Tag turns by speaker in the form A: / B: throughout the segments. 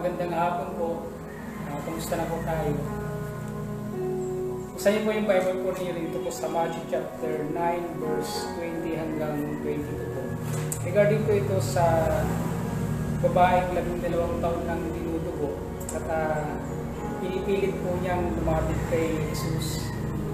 A: Magandang hapon po. Kumusta na po tayo? Buksan niyo po yung Bible po niyo dito po sa Matthew chapter 9 verse 20 hanggang 22 po. Regarding po ito sa babaeng 12 taon ng dinudugo at pinipilit po niyang lumapit kay Jesus.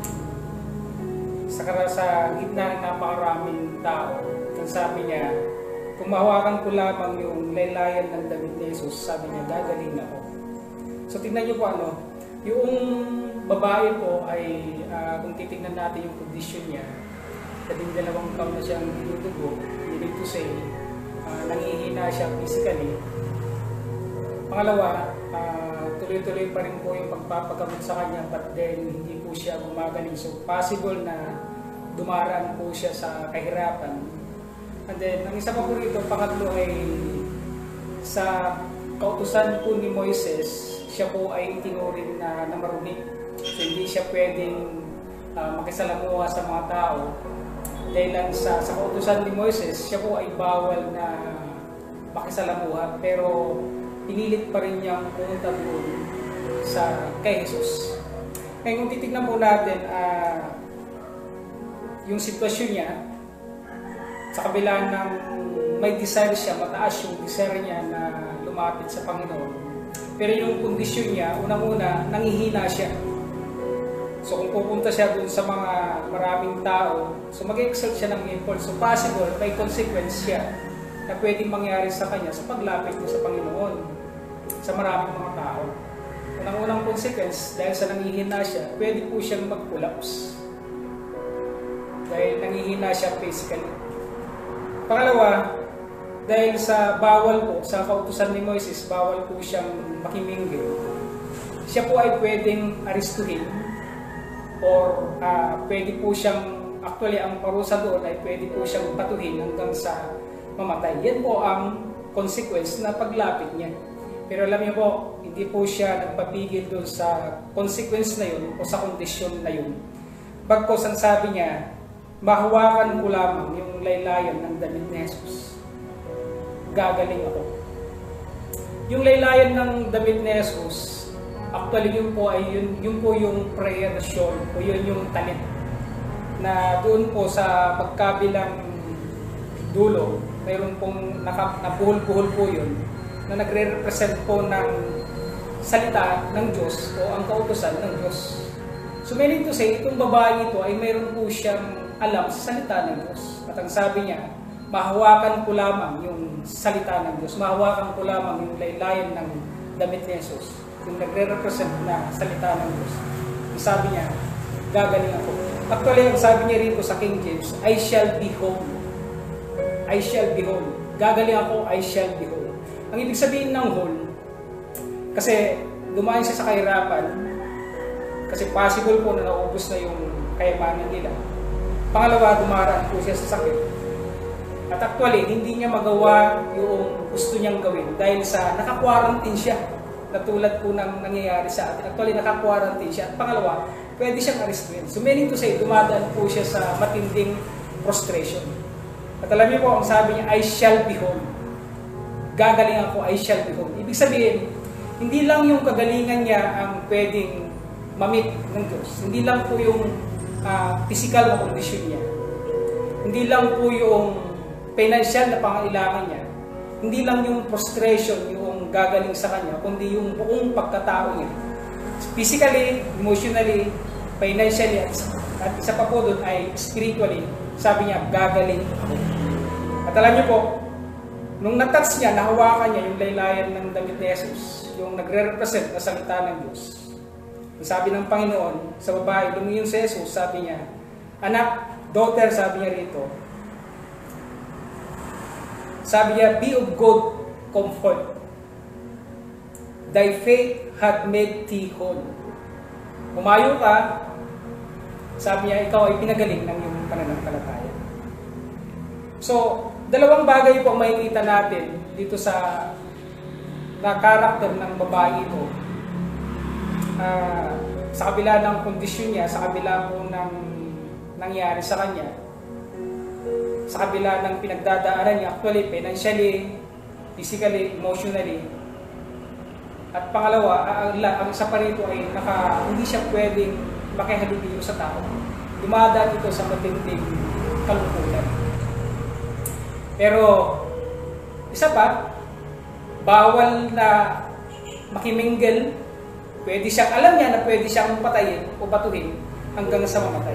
A: Sa gitna ng napakaraming tao, ang sabi niya, kung mahawakan ko lamang yung laylayan ng damit ni Jesus, sabi niya, gagaling ako. So tingnan niyo po yung babae po ay, kung titignan natin yung condition niya, 12 taon na siyang dinudugo, meaning to say, nangihina siya physically. Pangalawa, tuloy-tuloy pa rin po yung pagpapagamot sa kanya, but then hindi po siya gumagaling. So possible na dumaraan po siya sa kahirapan. And then, ang isa pa po rito, pangatlo ay sa kautusan po ni Moises, siya po ay tinuring na marumi. So, hindi siya pwedeng makisalamuha sa mga tao. Dahil lang sa kautusan ni Moises, siya po ay bawal na makisalamuha. Pero, pinilit pa rin niyang pumunta doon kay Jesus. Ngayon, kung titignan po natin yung sitwasyon niya, sa kabila ng may desire siya, mataas yung desire niya na lumapit sa Panginoon. Pero yung kondisyon niya, unang-una, nangihina siya. So kung pupunta siya dun sa mga maraming tao, so mag-exert siya ng impulse. So possible, may consequence siya na pwedeng mangyari sa kanya sa paglapit niya sa Panginoon, sa maraming mga tao. Unang-unang consequence, dahil sa nangihina siya, pwede po siyang mag-collapse. Dahil nangihina siya physically. Pangalawa, dahil sa bawal po, sa kautusan ni Moises, bawal po siyang makiminggil. Siya po ay pwedeng aristuhin or pwede po siyang, actually ang parusa doon ay pwede po siyang patuhin hanggang sa mamatay. Yan po ang consequence na paglapit niya. Pero alam niyo po, hindi po siya nagpapigil doon sa consequence na yun o sa kondisyon na yun. Bagkos ang sabi niya, mahawakan ko lamang yung laylayan ng damit ni Jesus, gagaling ako. Yung laylayan ng damit ni Jesus, actually yun po ay yun po yung prayerasyon o yun yung talit na doon po sa pagkabilang dulo, mayroon pong nabuhol-buhol po yun na nagre-represent po ng salita ng Diyos o ang kautusan ng Diyos. So meaning to say, itong babae ito ay mayroon po siyang alam sa salita ng Diyos. At ang sabi niya, mahawakan ko lamang yung salita ng Diyos. Mahawakan ko lamang yung laylayan ng damit ni Jesus. Yung nagre-represent na salita ng Diyos. Ang sabi niya, gagaling ako. Actually, ang sabi niya rito sa King James, I shall be whole. I shall be whole. Gagaling ako, I shall be whole. Ang ibig sabihin ng whole, kasi dumaan siya sa kahirapan, kasi possible po na naubos na yung kayamanan nila. Pangalawa, dumaraan po siya sa sakit. At actually, hindi niya magawa yung gusto niyang gawin dahil sa naka-quarantine siya. Na tulad po ng nangyayari sa atin. Actually, naka-quarantine siya. At pangalawa, pwede siyang arrestuin. So meaning to say, dumadaan po siya sa matinding frustration. At alam niyo po, ang sabi niya, I shall be whole. Gagaling ako, I shall be whole. Ibig sabihin, hindi lang yung kagalingan niya ang pwedeng mamit ng Diyos. Hindi lang po yung physical na kondisyon niya. Hindi lang po yung financial na pangailangan niya. Hindi lang yung frustration yung gagaling sa kanya, kundi yung buong pagkatao niya. Physically, emotionally, financially, at isa pa po doon ay spiritually, sabi niya, gagaling ako. At alam niyo po, nung natouch niya, nahawakan niya yung laylayan ng damit ni Jesus, yung nagre-represent na salita ng Diyos. Sabi ng Panginoon sa babae, lumingon si Jesus, sabi niya, anak, daughter, sabi niya rito, sabi niya, be of good comfort. Thy faith had made thee whole. Umayo ka, sabi niya, ikaw ay pinagaling ng iyong pananampalataya. So, dalawang bagay po ang makikita natin dito sa karakter ng babae ito. Sa kabila ng kondisyon niya, sa kabila po ng nangyari sa kanya, sa kabila ng pinagdadaanan niya, actually, financially, physically, emotionally, At pangalawa, ang isa pa rito ay hindi siya pwedeng makihalubilo sa tao. Dumadaan ito sa matinding kalungkutan. Pero, isa pa, bawal na makimingle. Alam niya na pwede siyang patayin o batuhin hanggang sa mamatay.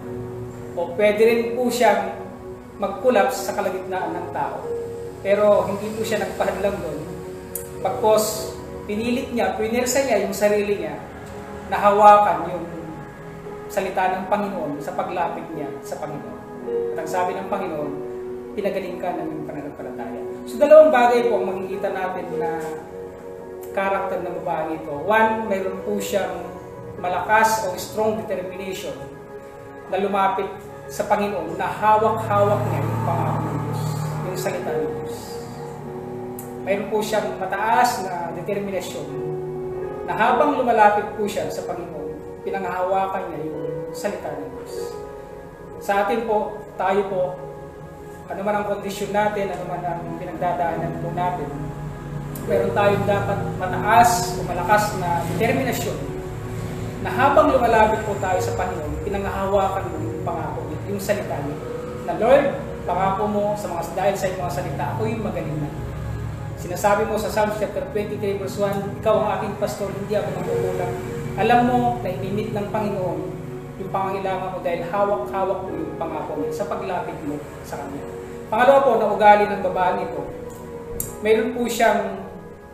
A: O pwede rin po siyang mag-collapse sa kalagitnaan ng tao. Pero hindi po siya nagpahadlang doon. Pagkos pinilit niya, pinersa niya yung sarili niya na hawakan yung salita ng Panginoon sa paglapit niya sa Panginoon. At ang sabi ng Panginoon, pinagaling ka ng iyong pananampalataya. So dalawang bagay po ang makikita natin na karakter ng babae ito. One, mayroon po siyang malakas o strong determination na lumapit sa Panginoon na hawak-hawak niya yung pangako ng Diyos, yung salita ng Diyos. Mayroon po siyang mataas na determinasyon na habang lumalapit po siya sa Panginoon, pinanghahawakan niya yung salita ng Diyos. Sa atin po, tayo po, ano man ang kondisyon natin, ano man ang pinagdadaanan po natin, meron tayong dapat mataas o malakas na determinasyon na habang lumalapit po tayo sa Panginoon, pinanghahawakan mo yung pangako niya, yung salita niya. Na Lord, pangako mo dahil sa iyong mga salita, ako yung magaling na. Sinasabi mo sa Psalms chapter 23 verse 1, ikaw ang aking pastor, hindi ako magkukulang. Alam mo na inimit ng Panginoon yung pangangailangan mo dahil hawak-hawak mo yung pangako niya sa paglapit mo sa Kanya. Pangalawa po, na ugali ng babae ito, mayroon po siyang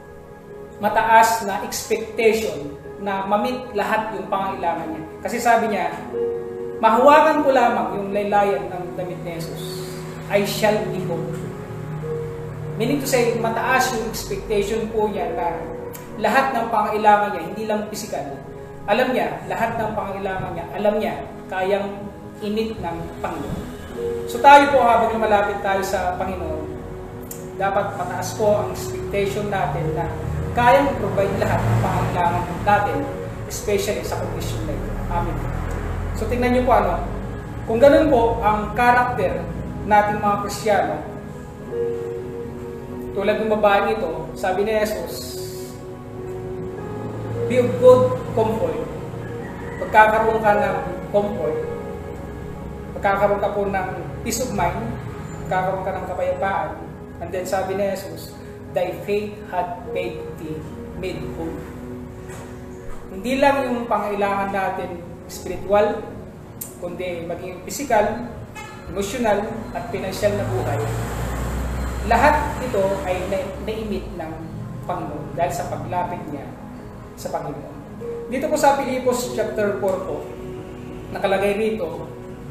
A: mataas na expectation na mamit lahat yung pangangailangan niya. Kasi sabi niya, mahawakan ko lamang yung laylayan ng damit ni Jesus, I shall be whole. Meaning to say, mataas yung expectation po niya na lahat ng pangangailangan niya, hindi lang physical. Alam niya, lahat ng pangangailangan niya, alam niya, kayang imit ng Panginoon. So tayo po, habang malapit tayo sa Panginoon, dapat mataas po ang expectation natin na kayang provide lahat ng pangangailangan natin, especially sa condition na ito. Amen. So tingnan niyo po kung ganun po ang karakter nating mga Kristiyano, tulad ng babae ito, sabi ni Jesus, be of good comfort. Pagkakaroon ka ng comfort, pagkakaroon ka po ng peace of mind, pagkakaroon ka ng kapayapaan, and then sabi ni Jesus, thy faith had made thee made whole. Hindi lang yung pangailangan natin spiritual, kundi maging physical, emotional, at financial na buhay. Lahat ito ay naimit ng Panginoon dahil sa paglapit niya sa Panginoon. Dito po sa Filipos chapter 4 po, nakalagay rito,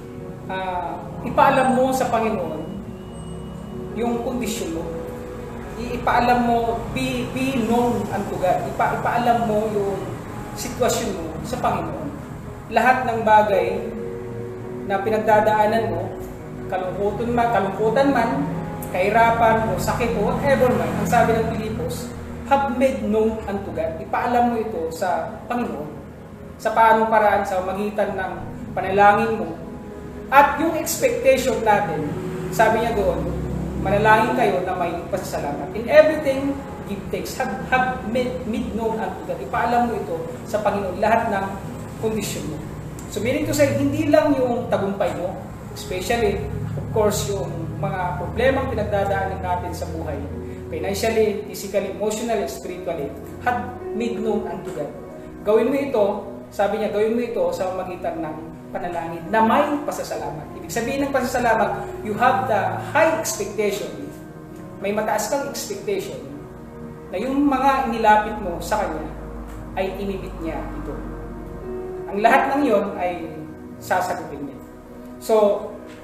A: ipaalam mo sa Panginoon yung kondisyon mo. Ipaalam mo, be known unto God. Ipaalam mo yung sitwasyon mo sa Panginoon. Lahat ng bagay na pinagdadaanan mo, kalungkutan man, kahirapan o sakit o whatever man, ang sabi ng Filipos, have made known unto God. Ipaalam mo ito sa Panginoon sa paanong paraan sa magitan ng panalangin mo. At yung expectation natin, sabi niya doon, manalangin kayo na may pasasalamat. In everything, give thanks. Have made known unto God. Ipaalam mo ito sa Panginoon, lahat ng kondisyon mo. So meaning to say, hindi lang yung tagumpay mo, especially, of course, yung mga problemang pinagdadaanan natin sa buhay, financially, physically, emotionally, spiritually, have made known unto God. Gawin mo ito, sabi niya, gawin mo ito sa magitan ng panalangin na may pasasalamat. Ibig sabihin ng pasasalamat, you have the high expectation. May mataas kang expectation na yung mga inilapit mo sa Kanya ay imimit niya ito. Ang lahat ng yon ay sasagutin niya. So,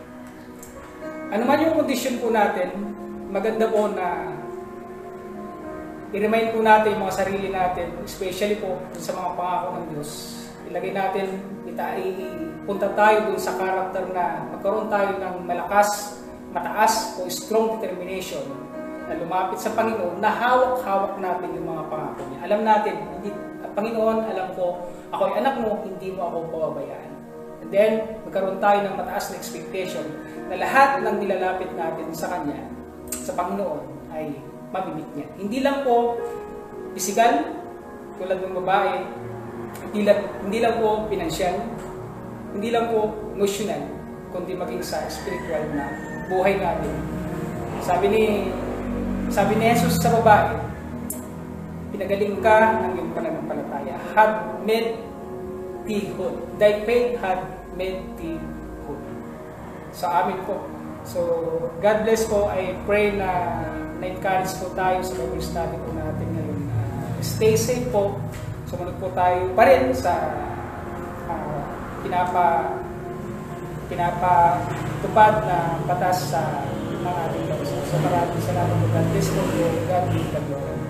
A: ano man yung condition po natin, maganda po na i-remind po natin yung mga sarili natin, especially po sa mga pangako ng Diyos. Ilagay natin, punta tayo dun sa karakter na magkaroon tayo ng mataas o strong determination na lumapit sa Panginoon, na hawak-hawak natin yung mga pangako niya. Alam natin, Panginoon, alam ko, ako ay anak mo, hindi mo ako pababayaan. And then, magkaroon tayo ng mataas na expectation na lahat ng nilalapit natin sa Kanya, sa Panginoon, ay mamimit niya. Hindi lang po physical, tulad ng babae, hindi lang po pinansyal, hindi lang po emotional, kundi maging sa spiritual na buhay natin. Sabi ni Jesus sa babae, pinagaling ka ng iyong pananampalataya. Had made thee whole. Thy faith had made thee whole. Sa amin po. So, God bless po. I pray na na-encourage po tayo sa Bible study po natin ngayon. Stay safe po. Sumunod po tayo pa rin sa pinapatupad na batas sa ng ating bansa. So, maraming salamat po. God bless po. God be the glory.